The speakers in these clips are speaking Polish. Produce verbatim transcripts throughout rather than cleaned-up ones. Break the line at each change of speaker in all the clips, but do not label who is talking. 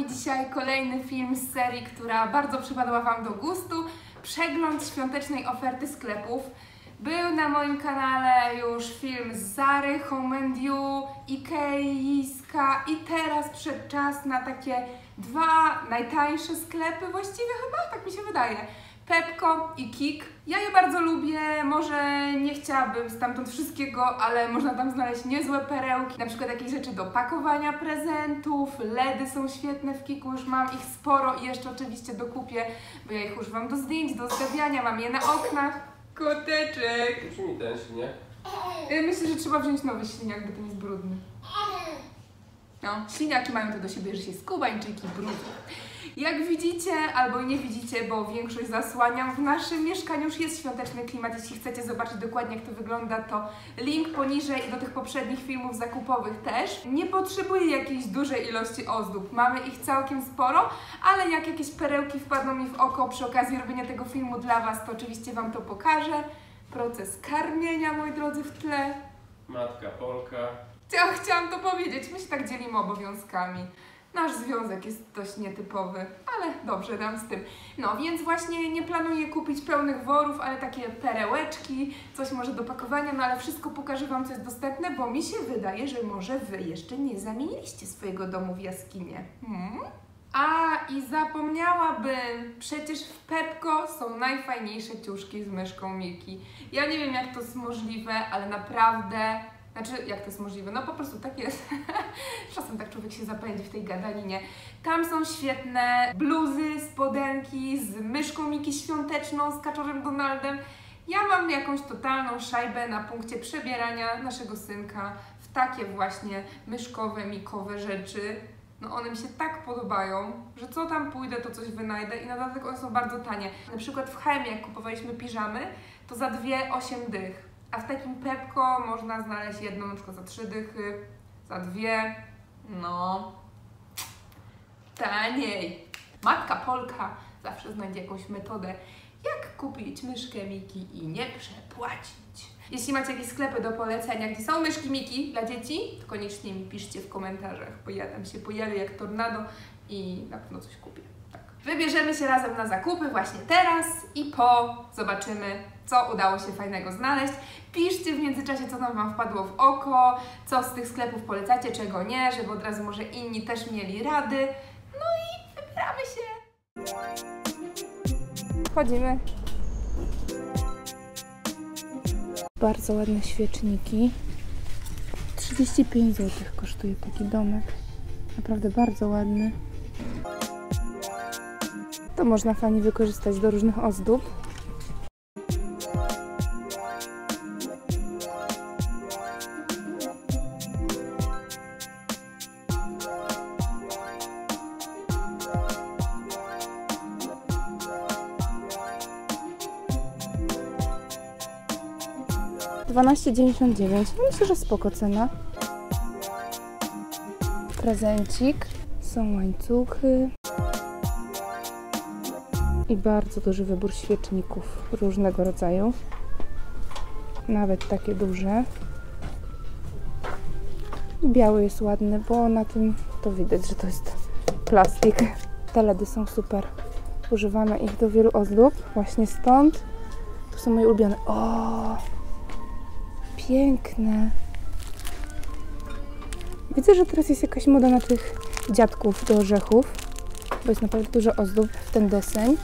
Wami dzisiaj kolejny film z serii, która bardzo przypadła Wam do gustu. Przegląd świątecznej oferty sklepów. Był na moim kanale już film z Zary, Home and You, Ikei, Yiska i teraz przyszedł czas na takie dwa najtańsze sklepy, właściwie chyba, tak mi się wydaje. Pepco i Kik. Ja je bardzo lubię, może nie chciałabym stamtąd wszystkiego, ale można tam znaleźć niezłe perełki, na przykład jakieś rzeczy do pakowania prezentów, ledy są świetne w Kiku, już mam ich sporo i jeszcze oczywiście dokupię, bo ja ich używam do zdjęć, do zdabiania, mam je na oknach. Koteczek!
Przyjmij ten śliniak.
Myślę, że trzeba wziąć nowy śliniak, bo ten jest brudny. No, śliniaki mają to do siebie, że się skubańczyki brudzą. Jak widzicie, albo nie widzicie, bo większość zasłaniam, w naszym mieszkaniu już jest świąteczny klimat. Jeśli chcecie zobaczyć dokładnie, jak to wygląda, to link poniżej i do tych poprzednich filmów zakupowych też. Nie potrzebuję jakiejś dużej ilości ozdób. Mamy ich całkiem sporo, ale jak jakieś perełki wpadną mi w oko przy okazji robienia tego filmu dla Was, to oczywiście Wam to pokażę. Proces karmienia, moi drodzy, w tle.
Matka Polka.
Ja chciałam to powiedzieć, my się tak dzielimy obowiązkami. Nasz związek jest dość nietypowy, ale dobrze nam z tym. No więc właśnie nie planuję kupić pełnych worów, ale takie perełeczki, coś może do pakowania, no ale wszystko pokażę Wam, co jest dostępne, bo mi się wydaje, że może Wy jeszcze nie zamieniliście swojego domu w jaskinię. Hmm? A i zapomniałabym, przecież w Pepco są najfajniejsze ciuszki z myszką Miki. Ja nie wiem, jak to jest możliwe, ale naprawdę... Znaczy, jak to jest możliwe? No po prostu tak jest. Czasem tak człowiek się zapędzi w tej gadaninie. Tam są świetne bluzy, spodenki z myszką Miki świąteczną, z kaczorem Donaldem. Ja mam jakąś totalną szajbę na punkcie przebierania naszego synka w takie właśnie myszkowe, mikowe rzeczy. No one mi się tak podobają, że co tam pójdę, to coś wynajdę i na dodatek one są bardzo tanie. Na przykład w H and M, jak kupowaliśmy piżamy, to za dwie osiem dych. A w takim Pepco można znaleźć jedną na przykład za trzy dychy, za dwie, no, taniej. Matka Polka zawsze znajdzie jakąś metodę, jak kupić myszkę Miki i nie przepłacić. Jeśli macie jakieś sklepy do polecenia, gdzie są myszki Miki dla dzieci, to koniecznie mi piszcie w komentarzach, bo ja tam się pojawię jak tornado i na pewno coś kupię. Wybierzemy się razem na zakupy właśnie teraz i po zobaczymy, co udało się fajnego znaleźć. Piszcie w międzyczasie, co tam Wam wpadło w oko, co z tych sklepów polecacie, czego nie, żeby od razu może inni też mieli rady. No i wybieramy się. Wchodzimy.
Bardzo ładne świeczniki. trzydzieści pięć złotych kosztuje taki domek. Naprawdę bardzo ładny. To można fajnie wykorzystać do różnych ozdób. dwanaście dziewięćdziesiąt dziewięć. Myślę, że spoko cena. Prezencik. Są łańcuchy. I bardzo duży wybór świeczników różnego rodzaju. Nawet takie duże. Biały jest ładny, bo na tym to widać, że to jest plastik. Te ledy są super. Używamy ich do wielu ozdób. Właśnie stąd. To są moje ulubione. O, piękne. Widzę, że teraz jest jakaś moda na tych dziadków do orzechów, bo jest naprawdę dużo ozdób w ten deseń.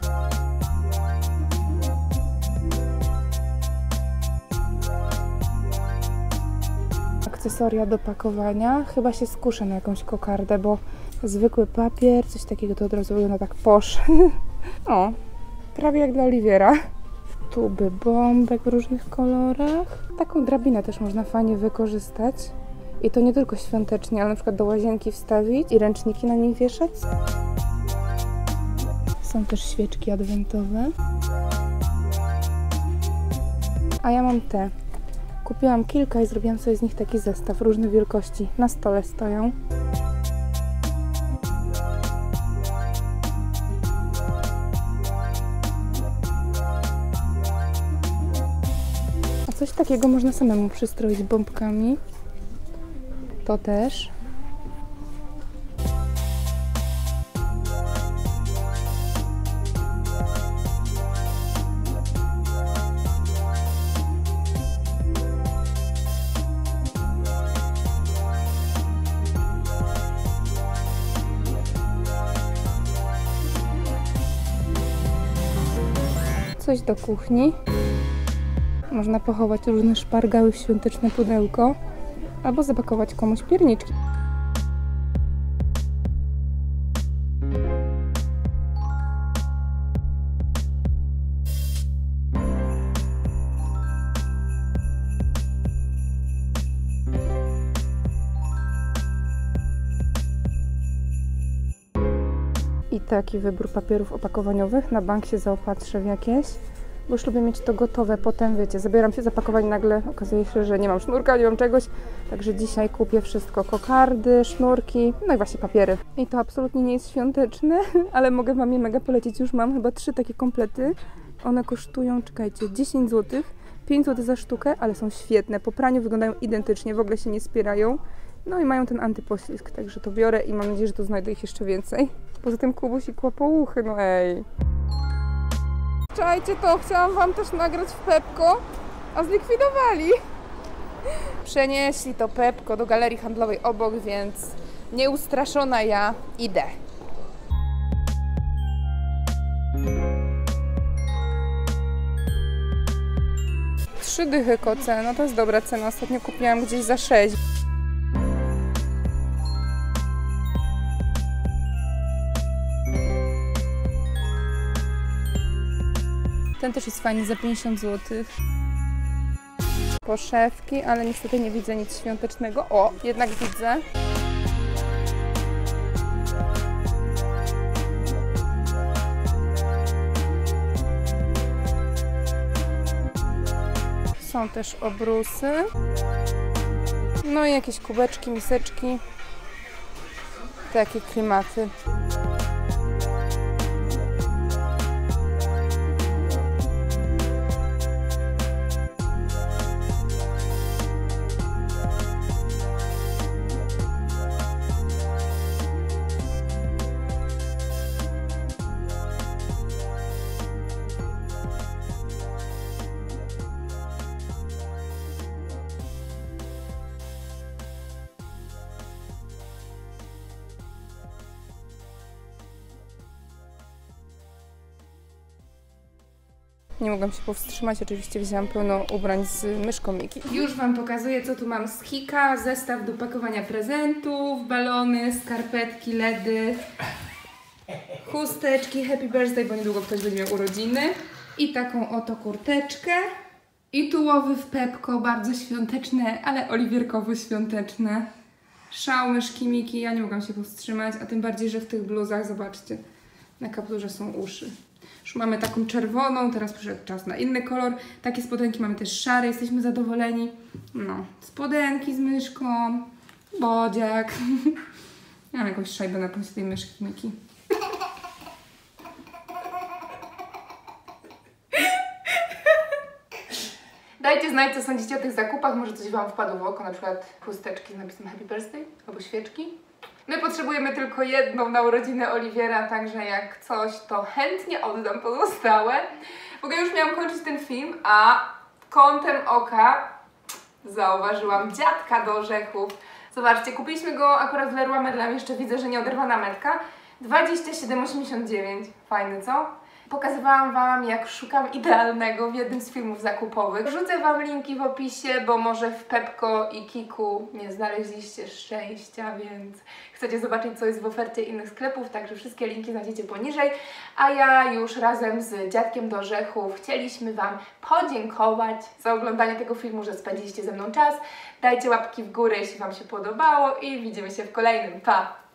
Akcesoria do pakowania. Chyba się skuszę na jakąś kokardę, bo zwykły papier, coś takiego to od razu wygląda tak posz. O, prawie jak dla Oliwiera. Tuby bombek w różnych kolorach. Taką drabinę też można fajnie wykorzystać. I to nie tylko świątecznie, ale na przykład do łazienki wstawić i ręczniki na nich wieszać. Są też świeczki adwentowe. A ja mam te. Kupiłam kilka i zrobiłam sobie z nich taki zestaw, różnych wielkości. Na stole stoją. A coś takiego można samemu przystroić bombkami. To też. coś do kuchni. Można pochować różne szpargały w świąteczne pudełko albo zapakować komuś pierniczki. I taki wybór papierów opakowaniowych. Na bank się zaopatrzę w jakieś, bo już lubię mieć to gotowe. Potem, wiecie, zabieram się zapakować, nagle okazuje się, że nie mam sznurka, nie mam czegoś. Także dzisiaj kupię wszystko. Kokardy, sznurki, no i właśnie papiery. I to absolutnie nie jest świąteczne, ale mogę Wam je mega polecić. Już mam chyba trzy takie komplety. One kosztują, czekajcie, dziesięć złotych. pięć złotych za sztukę, ale są świetne. Po praniu wyglądają identycznie, w ogóle się nie spierają. No i mają ten antypoślizg, także to biorę i mam nadzieję, że tu znajdę ich jeszcze więcej. Poza tym Kubuś i kłopouchy, no ej. Czajcie to, chciałam Wam też nagrać w Pepko, a zlikwidowali. Przenieśli to Pepko do galerii handlowej obok, więc nieustraszona ja idę. Trzy dychy koce, no to jest dobra cena. Ostatnio kupiłam gdzieś za sześć. Ten też jest fajny za pięćdziesiąt złotych. Poszewki, ale niestety nie widzę nic świątecznego. O, jednak widzę. Są też obrusy. No i jakieś kubeczki, miseczki. Takie klimaty. Nie mogłam się powstrzymać, oczywiście wzięłam pełno ubrań z myszką Miki. Już Wam pokazuję, co tu mam z Hika. Zestaw do pakowania prezentów, balony, skarpetki, ledy, chusteczki, happy birthday, bo niedługo ktoś będzie miał urodziny. I taką oto kurteczkę. I tułowy w Pepko, bardzo świąteczne, ale oliwierkowo-świąteczne. Szał myszki Miki, ja nie mogłam się powstrzymać, a tym bardziej, że w tych bluzach, zobaczcie, na kapturze są uszy. Już mamy taką czerwoną, teraz przyszedł czas na inny kolor. Takie spodenki mamy też szare, jesteśmy zadowoleni. No, spodenki z myszką, bodziak. Ja mam jakąś szajbę na punkcie tej myszki Miki. Dajcie znać, co sądzicie o tych zakupach, może coś Wam wpadło w oko, na przykład chusteczki z napisem Happy Birthday albo świeczki. My potrzebujemy tylko jedną na urodziny Oliwiera, także jak coś, to chętnie oddam pozostałe. W ogóle już miałam kończyć ten film, a kątem oka zauważyłam dziadka do orzechów. Zobaczcie, kupiliśmy go akurat w Leroy Merlin, jeszcze widzę, że nieoderwana metka. dwadzieścia siedem osiemdziesiąt dziewięć. Fajny, co? Pokazywałam Wam, jak szukam idealnego w jednym z filmów zakupowych. Wrzucę Wam linki w opisie, bo może w Pepko i Kiku nie znaleźliście szczęścia, więc chcecie zobaczyć, co jest w ofercie innych sklepów, także wszystkie linki znajdziecie poniżej. A ja już razem z dziadkiem do orzechów chcieliśmy Wam podziękować za oglądanie tego filmu, że spędziliście ze mną czas. Dajcie łapki w górę, jeśli Wam się podobało i widzimy się w kolejnym. Pa!